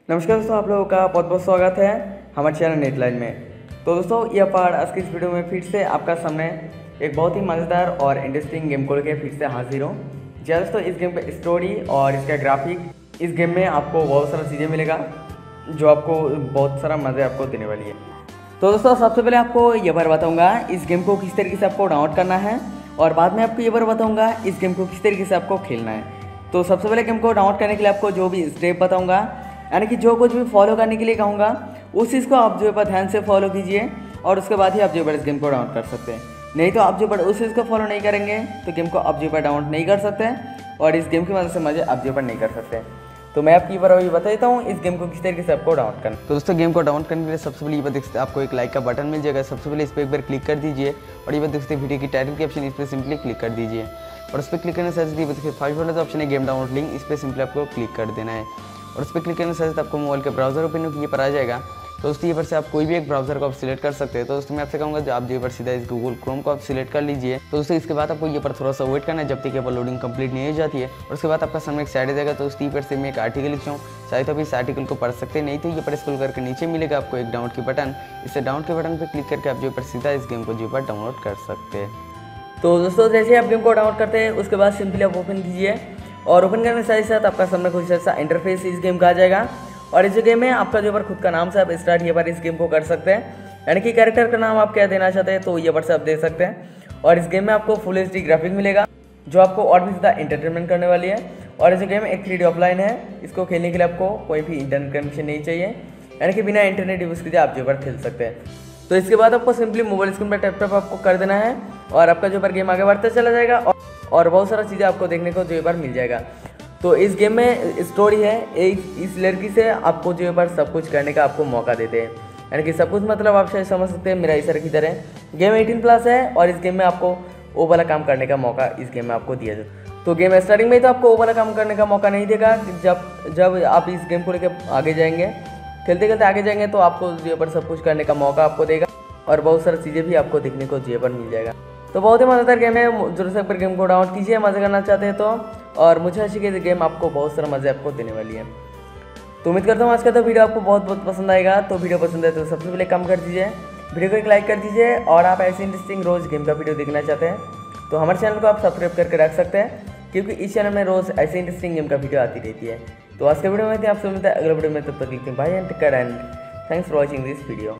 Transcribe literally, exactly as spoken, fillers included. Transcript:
नमस्कार दोस्तों, आप लोगों का बहुत बहुत स्वागत है हमारे चैनल नेटलाइन में। तो दोस्तों, ये पार्ट आज की इस वीडियो में फिर से आपका सामने एक बहुत ही मज़ेदार और इंटरेस्टिंग गेम को लेकर फिर से हाजिर हूँ। जी दोस्तों, इस गेम पे स्टोरी और इसका ग्राफिक, इस गेम में आपको बहुत सारा चीज़ें मिलेगा जो आपको बहुत सारा मज़े आपको देने वाली है। तो दोस्तों, सबसे पहले आपको ये बार बताऊँगा इस गेम को किस तरीके से आपको डाउनलोड करना है, और बाद में आपको ये बार बताऊँगा इस गेम को किस तरीके से आपको खेलना है। तो सबसे पहले गेम को डाउनलोड करने के लिए आपको जो भी स्टेप बताऊँगा, यानी कि जो कुछ भी फॉलो करने के लिए कहूँगा उस चीज़ को आप जो है ध्यान से फॉलो कीजिए, और उसके बाद ही आप जो है इस गेम को डाउनलोड कर सकते हैं। नहीं तो आप जो उस चीज़ को फॉलो नहीं करेंगे तो गेम को आप जो है डाउनलोड नहीं कर सकते, और इस गेम की मदद से मजे आप जो है नहीं कर सकते। तो मैं आपकी बार ये बता देता हूँ इस गेम को किस तरीके से आपको डाउनलोड करना। तो दोस्तों, गेम को डाउनलोड करने के लिए सबसे पहले ये बात देखते आपको एक लाइक का बटन मिल जाएगा। सबसे पहले इस पर एक बार क्लिक कर दीजिए, और ये बात देखते वीडियो की टाइटल की ऑप्शन इस पर सिंपली क्लिक कर दीजिए, और उस पर क्लिक करने से देखिए फाइव वाला ऑप्शन है गेम डाउनलोड लिंक, इस पर सिंपली आपको क्लिक कर देना है, और उस पर क्लिक करने से आपको मोबाइल के ब्राउजर ओपन ये पर आ जाएगा। तो दोस्तों, ये पर से आप कोई भी एक ब्राउजर को आप सिलेक्ट कर सकते हैं। तो दोस्तों, मैं आपसे कहूँगा जो आप जो पर सीधा इस गूगल क्रोम को आप सिलेक्ट कर लीजिए। तो दोस्तों, इसके बाद आपको ये पर थोड़ा सा वेट करना है जब तक ये पर लोडिंग कंप्लीट नहीं हो जाती है, और उसके बाद आपका सामने एक साइड आ जाएगा। तो उस पर से मैं एक आर्टिकल लिखता हूँ, चाहे तो आप इस आर्टिकल को पढ़ सकते हैं, नहीं तो ये पर स्क्रॉल करके नीचे मिलेगा आपको एक डाउनलोड की बटन। इससे डाउनलोड के बटन पर क्लिक करके आप जो पर सीधा इस गेम को जो पर डाउनलोड कर सकते हैं। तो दोस्तों, जैसे आप गेम को डाउनलोड करते हैं उसके बाद सिंपली आप ओपन कीजिए, और ओपन करने के साथ साथ आपका सामने कुछ ऐसा इंटरफेस इस गेम का आ जाएगा। और इस गेम में आपका जो पर खुद का नाम से आप स्टार्ट ये पर इस गेम को कर सकते हैं, यानी कि कैरेक्टर का नाम आप क्या देना चाहते हैं तो ये पर से आप दे सकते हैं। और इस गेम में आपको फुल एच डी ग्राफिक मिलेगा जो आपको और भी ज़्यादा एंटरटेनमेंट करने वाली है। और इस गेम एक थ्री डी ऑफलाइन है, इसको खेलने के लिए आपको कोई भी इंटरनेट कनेक्शन नहीं चाहिए, यानी कि बिना इंटरनेट यूज़ कीजिए आप जो पर खेल सकते हैं। तो इसके बाद आपको सिंपली मोबाइल स्क्रीन पर टैप टैप आपको कर देना है, और आपका जो पर गेम आगे बढ़ता चला जाएगा, और, और बहुत सारा चीज़ें आपको देखने को जो पर मिल जाएगा। तो इस गेम में स्टोरी है, एक इस लड़की से आपको जो पर सब कुछ करने का आपको मौका देते हैं, यानी कि सब कुछ मतलब आप शायद समझ सकते हैं मेरा इस तरह की तरह। गेम अठारह प्लस है, और इस गेम में आपको वो वाला काम करने का मौका इस गेम में आपको दिया जाता। तो गेम स्टार्टिंग में तो आपको वो वाला काम करने का मौका नहीं देगा। जब जब आप इस गेम को लेकर आगे जाएंगे, खेलते खेलते आगे जाएंगे, तो आपको जो पर सब कुछ करने का मौका आपको देगा, और बहुत सारी चीज़ें भी आपको देखने को जो पर मिल जाएगा। तो बहुत ही मज़ेदार गेम है, जरूर से पर गेम को डाउनलोड कीजिए मज़े करना चाहते हैं तो। और मुझे अच्छी कि गेम आपको बहुत सारा मज़े आपको देने वाली है। तो उम्मीद करता हूँ आज का तो वीडियो आपको बहुत बहुत पसंद आएगा। तो वीडियो पसंद है तो सबसे पहले कम कर दीजिए, वीडियो को एक लाइक कर दीजिए, और आप ऐसे इंटरेस्टिंग रोज़ गेम का वीडियो देखना चाहते हैं तो हमारे चैनल को आप सब्सक्राइब करके रख सकते हैं, क्योंकि इस चैनल में रोज़ ऐसे इंटरेस्टिंग गेम का वीडियो आती रहती है। तो आज के वीडियो में आपसे मिलता है अगले वीडियो में, तब तक लिखते हैं bye and take care and thanks for watching this video.